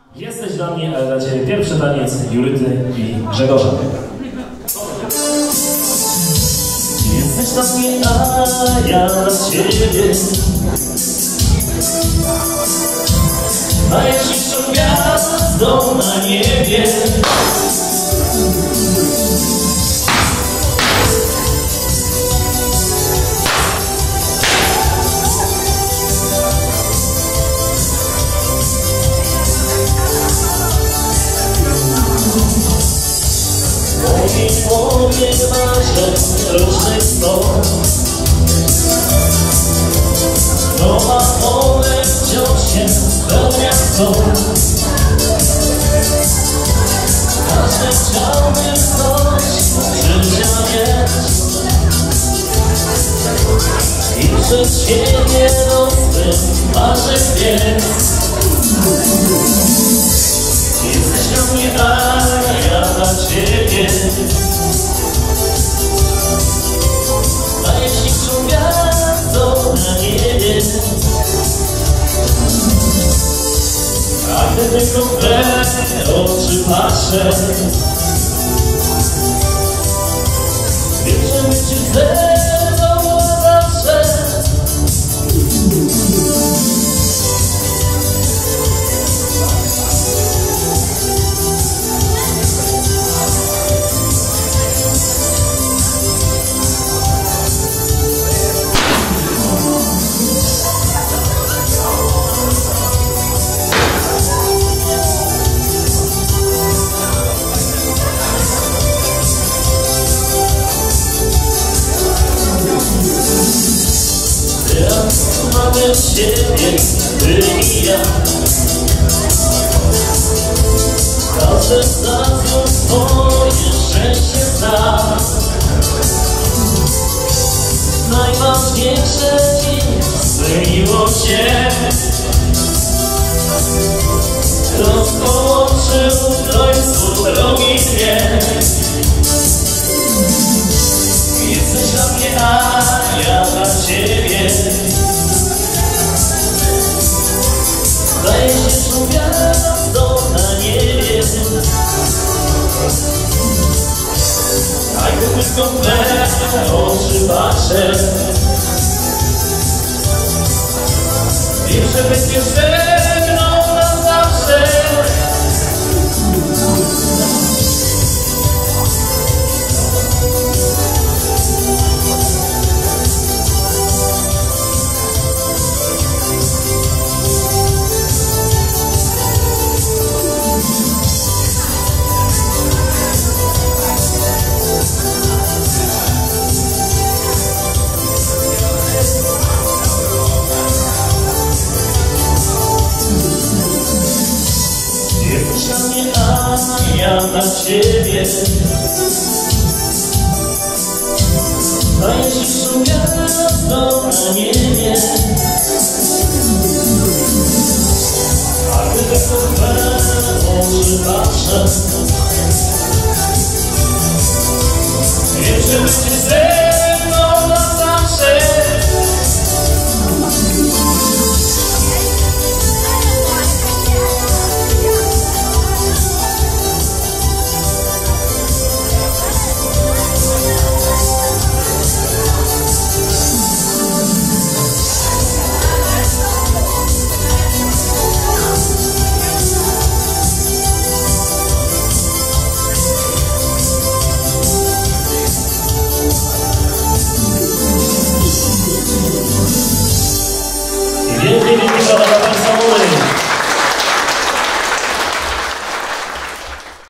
Jesteś dla mnie, ale dla Ciebie pierwszy taniec Juryty i Grzegorza. Jesteś dla mnie, a ja dla Ciebie. Najśliczszą gwiazdą na niebie. Moje marzeń różnych stron, no a one wciąż się spełnia chcą. Każdy chciałby coś życia mieć i przez siebie do swych marzeń biec. Jesteś dla mnie, a ja dla Ciebie. Najśliczszą gwiazdą na niebie. A gdy tylko w te oczy patrzę, wiem, że być Ci ze mną zawsze. Mamy siebie, Ty i ja. Każdy z nas już swoje szczęście zna. Najważniejsze dziś zmieniło się. Kto połączył w końcu drogi dwie. Jesteś dla mnie, a ja dla Ciebie. Najśliczszą gwiazdą na niebie. A gdy tylko w me oczy patrzę, wiem, że będziesz ze mną na zawsze. Ja dla Ciebie. Najśliczszą gwiazdą na niebie. A gdy tylko w me oczy patrzę, wiem, że będzie